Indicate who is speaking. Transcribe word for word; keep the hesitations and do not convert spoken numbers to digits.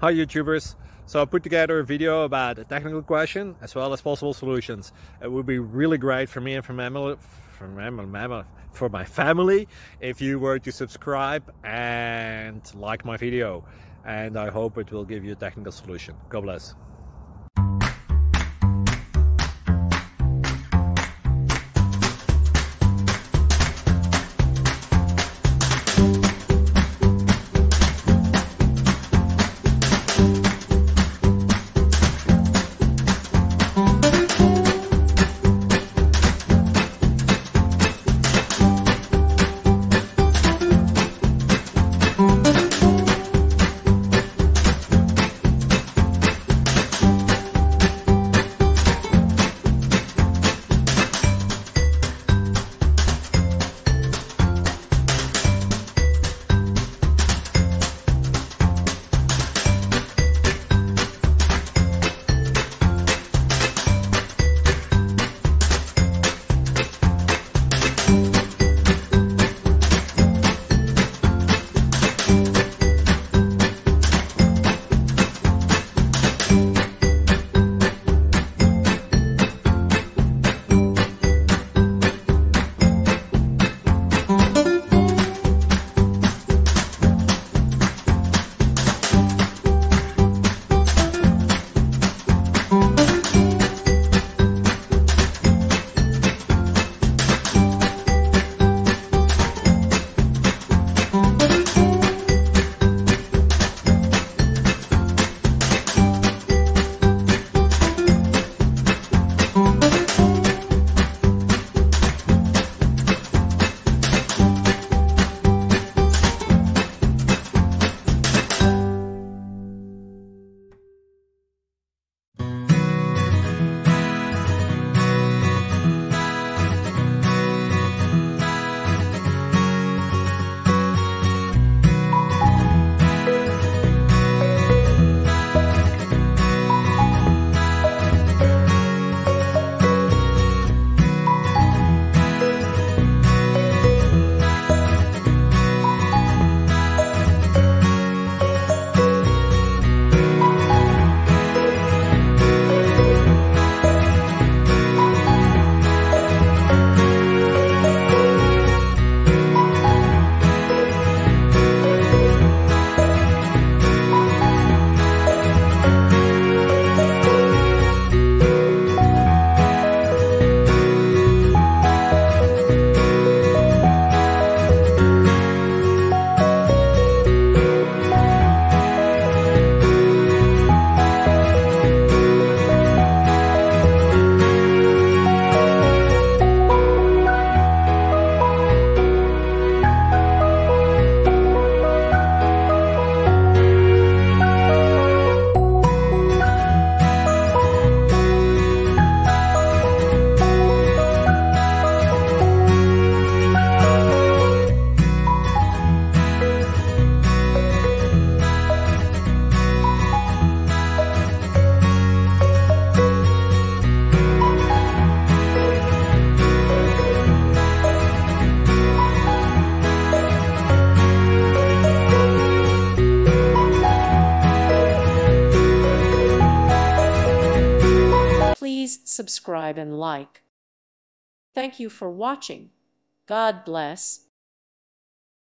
Speaker 1: Hi YouTubers! So I put together a video about a technical question as well as possible solutions. It would be really great for me and for my family, for my, for my family if you were to subscribe and like my video. And I hope it will give you a technical solution. God bless.
Speaker 2: Please subscribe and like. Thank you for watching. God bless.